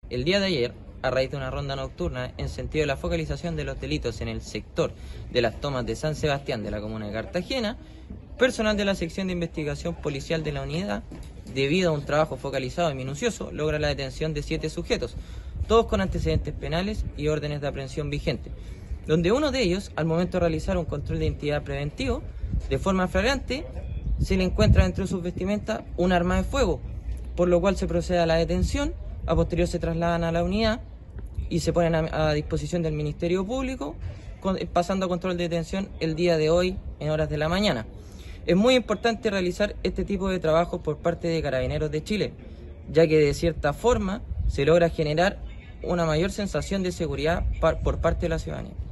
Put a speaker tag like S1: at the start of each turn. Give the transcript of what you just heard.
S1: el día de ayer, a raíz de una ronda nocturna en sentido de la focalización de los delitos en el sector de las tomas de San Sebastián de la comuna de Cartagena, personal de la sección de investigación policial de la unidad, debido a un trabajo focalizado y minucioso, logra la detención de 7 sujetos, todos con antecedentes penales y órdenes de aprehensión vigentes, donde uno de ellos, al momento de realizar un control de identidad preventivo, de forma flagrante, se le encuentra dentro de sus vestimentas un arma de fuego, por lo cual se procede a la detención. A posterior se trasladan a la unidad y se ponen a disposición del Ministerio Público, pasando a control de detención el día de hoy en horas de la mañana. Es muy importante realizar este tipo de trabajo por parte de Carabineros de Chile, ya que de cierta forma se logra generar una mayor sensación de seguridad por parte de la ciudadanía.